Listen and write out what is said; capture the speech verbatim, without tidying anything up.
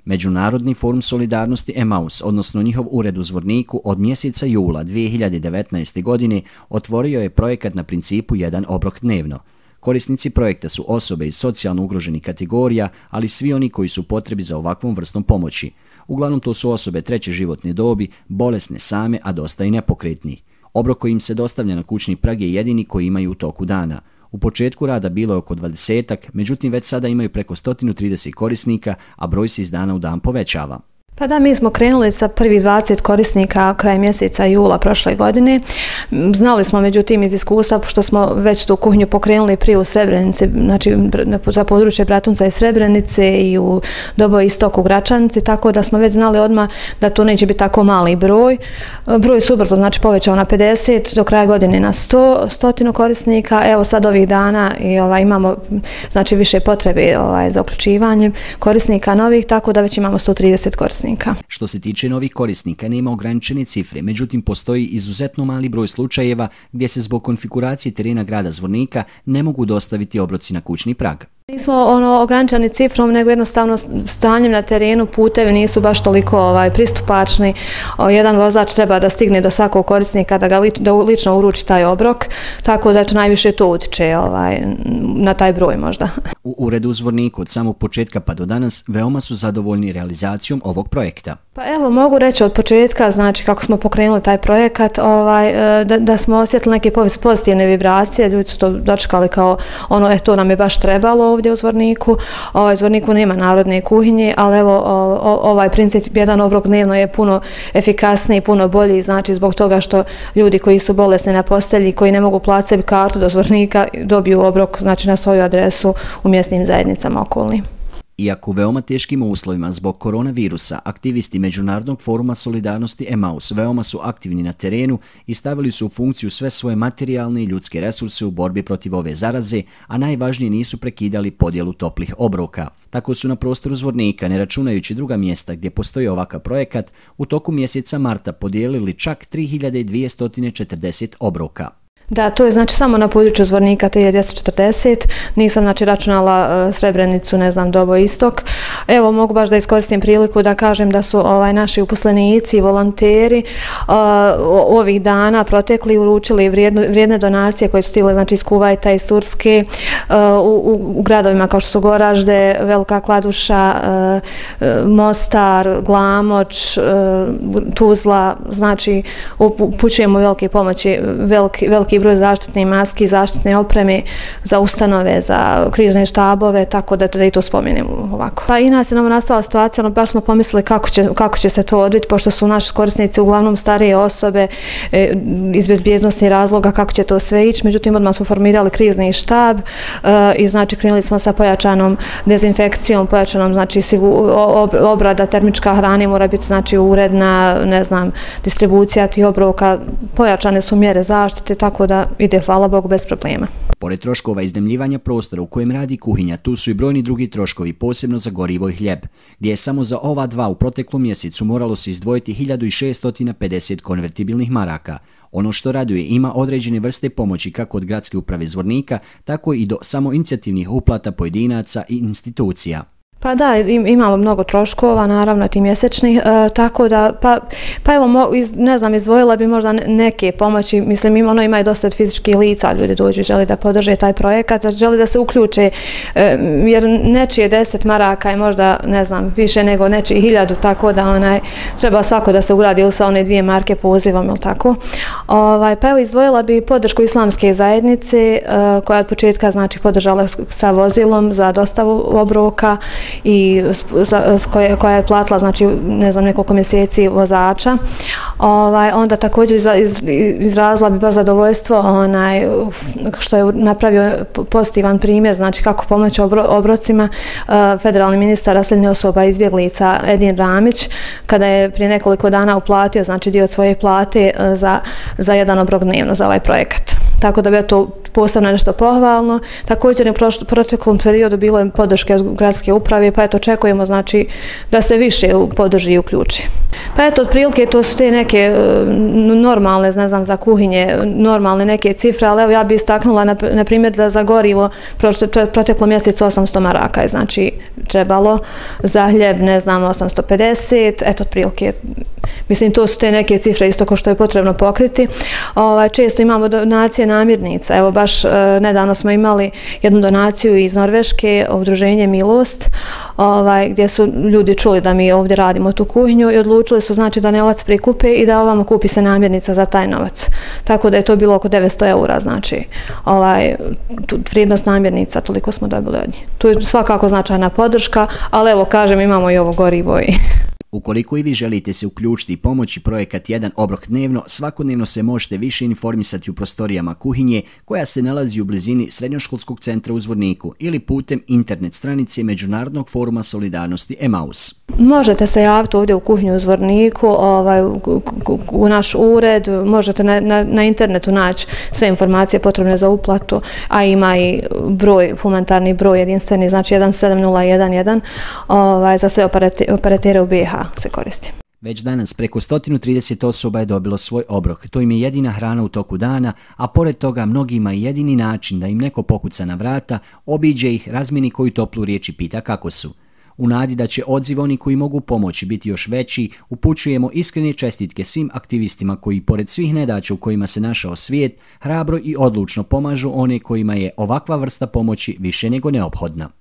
Međunarodni forum solidarnosti Emaus, odnosno njihov ured u Zvorniku, od mjeseca jula dvije hiljade devetnaeste. godine otvorio je projekat na principu jedan obrok dnevno. Korisnici projekta su osobe iz socijalno ugroženih kategorija, ali svi oni koji su potrebi za ovakvom vrstom pomoći. Uglavnom to su osobe treće životne dobi, bolesne same, a dosta i nepokretni. Obrok koji im se dostavlja na kućni prag je jedini koji imaju u toku dana. U početku rada bilo je oko dvadesetak, međutim već sada imaju preko sto trideset korisnika, a broj se iz dana u dan povećava. Pa da, mi smo krenuli sa prvih dvadeset korisnika kraj mjeseca jula prošle godine. Znali smo međutim iz iskustva, pošto smo već tu kuhinju pokrenuli prije u Srebrenici, znači za područje Bratunca i Srebrenice i u Doboj istok u Gračanici, tako da smo već znali odmah da to neće biti tako mali broj. Broj su ubrzo znači povećao na pedeset, do kraja godine na sto, stotinu korisnika. Evo sad ovih dana i ovaj, imamo znači više potrebe ovaj, za uključivanje korisnika novih, tako da već imamo sto trideset korisnika. Što se tiče novih korisnika, nema ograničene cifre, međutim postoji izuzetno mali broj slučajeva gdje se zbog konfiguracije terena grada Zvornika ne mogu dostaviti obroci na kućni prag. Nismo ono ograničeni cifrom, nego jednostavno stanjem na terenu, putevi nisu baš toliko ovaj, pristupačni. O, jedan vozač treba da stigne do svakog korisnika da ga li, da lično uruči taj obrok, tako da to najviše to utiče ovaj, na taj broj možda. U uredu u Zvorniku od samog početka pa do danas veoma su zadovoljni realizacijom ovog projekta. Pa evo, mogu reći od početka, znači kako smo pokrenuli taj projekat, ovaj, da, da smo osjetili neke pozitivne vibracije, ljudi su to dočekali kao ono, e, to nam je baš trebalo ovdje u Zvorniku. Ovaj, u Zvorniku nema narodne kuhinje, ali evo, o, ovaj princip jedan obrok dnevno je puno efikasniji, puno bolji, znači zbog toga što ljudi koji su bolesni na postelji, koji ne mogu platiti sebi kartu do Zvornika, dobiju obrok znači, na svoju adresu u mjesnim zajednicama okolnim. Iako u veoma teškim uslovima zbog koronavirusa, aktivisti Međunarodnog foruma solidarnosti Emaus veoma su aktivni na terenu i stavili su u funkciju sve svoje materijalne i ljudske resurse u borbi protiv ove zaraze, a najvažnije nisu prekidali podjelu toplih obroka. Tako su na prostoru Zvornika, ne računajući druga mjesta gdje postoji ovakav projekat, u toku mjeseca marta podijelili čak tri hiljade dvjesto četrdeset obroka. Da, to je znači samo na području Zvornika tri hiljade dvjesto četrdeset, nisam znači računala uh, Srebrenicu, ne znam, Doboj istok. Evo, mogu baš da iskoristim priliku da kažem da su ovaj, naši uposlenici i volonteri uh, ovih dana protekli uručili vrijednu, vrijedne donacije koje su stile znači, iz Kuvajta, iz Turske, uh, u, u gradovima kao što su Goražde, Velika Kladuša, uh, Mostar, Glamoč, uh, Tuzla, znači upućujemo velike pomoći, veliki, veliki broj zaštitne maski, zaštitne opreme za ustanove, za krizne štabove, tako da, da i to spomenem ovako. Pa i nas je novo nastala situacija, no baš smo pomislili kako će, kako će se to odviti, pošto su naši korisnici uglavnom starije osobe e, iz bezbjednostnih razloga, kako će to sve ići. Međutim, odmah smo formirali krizni štab e, i znači krenuli smo sa pojačanom dezinfekcijom, pojačanom znači obrada termička hrane mora biti znači uredna, ne znam, distribucija tih obroka, pojačane su mjere zaštite, tako da ide, hvala Bogu, bez problema. Pored troškova iznajmljivanja prostora u kojem radi kuhinja, tu su i brojni drugi troškovi, posebno za gorivo i hljeb, gdje je samo za ova dva u proteklom mjesecu moralo se izdvojiti hiljadu šeststo pedeset konvertibilnih maraka. Ono što raduje, ima određene vrste pomoći kako od gradske uprave Zvornika, tako i do samoinicijativnih uplata pojedinaca i institucija. Pa da, imamo mnogo troškova, naravno, ti mjesečnih, e, tako da, pa, pa evo, mo, iz, ne znam, izdvojila bi možda neke pomoći, mislim, ima, ono ima i dosta od fizičkih lica, ljudi dođu, želi da podrže taj projekat, želi da se uključe, e, jer nečije deset maraka je možda, ne znam, više nego nečije hiljadu, tako da onaj, treba svako da se uradi ili sa one dvije marke pozivom, ili tako. Ovaj, pa evo, izdvojila bi podršku islamske zajednice, e, koja od početka, znači, podržala sa vozilom za dostavu obroka, i koje, koja je platila znači ne znam nekoliko mjeseci vozača. Ovaj onda također iz, iz, izrazila bi baš zadovoljstvo onaj što je napravio pozitivan primjer znači kako pomoći obro, obrocima uh, federalni ministar raseljenih osoba izbjeglica Edin Ramić kada je prije nekoliko dana uplatio znači dio svoje plate uh, za za jedan obrok dnevno za ovaj projekat. Tako da bi to posebno nešto pohvalno. Također u proteklom periodu bilo je podrške od gradske uprave, pa eto očekujemo znači da se više podrži i uključi. Pa eto, otprilike to su te neke normalne, ne znam, za kuhinje, normalne neke cifre, ali evo ja bih istaknula, na, na primjer, da za gorivo proteklo mjesecu osamsto maraka je znači trebalo, za hljeb, ne znam, osamsto pedeset, eto, otprilike, mislim, to su te neke cifre isto ko što je potrebno pokriti. Ovaj, često imamo donacije namirnica, evo baš e, nedavno smo imali jednu donaciju iz Norveške, udruženje Milost, ovaj, gdje su ljudi čuli da mi ovdje radimo tu kuhinju i odlučili su znači da novac prikupe i da ovamo kupi se namirnica za taj novac. Tako da je to bilo oko devetsto eura, znači ovaj, vrijednost namirnica, toliko smo dobili od njih. Tu je svakako značajna podrška, ali evo kažem, imamo i ovo gorivo i... Ukoliko i vi želite se uključiti i pomoći projekat Jedan obrok dnevno, svakodnevno se možete više informisati u prostorijama kuhinje koja se nalazi u blizini Srednjoškolskog centra u Zvorniku ili putem internet stranice Međunarodnog foruma solidarnosti Emaus. Možete se javiti ovdje u kuhinju u Zvorniku, ovaj, u, u, u naš ured, možete na, na, na internetu naći sve informacije potrebne za uplatu, a ima i broj, humanitarni broj jedinstveni, znači jedan sedam nula jedan jedan, ovaj, za sve operatere u B i H se koristi. Već danas preko sto trideset osoba je dobilo svoj obrok. To im je jedina hrana u toku dana, a pored toga mnogima je jedini način da im neko pokuca na vrata, obiđe ih, razmijeni koju toplu riječ i pita kako su. U nadi da će odziv oni koji mogu pomoći biti još veći, upućujemo iskrene čestitke svim aktivistima koji, pored svih nedaća u kojima se našao svijet, hrabro i odlučno pomažu one kojima je ovakva vrsta pomoći više nego neophodna.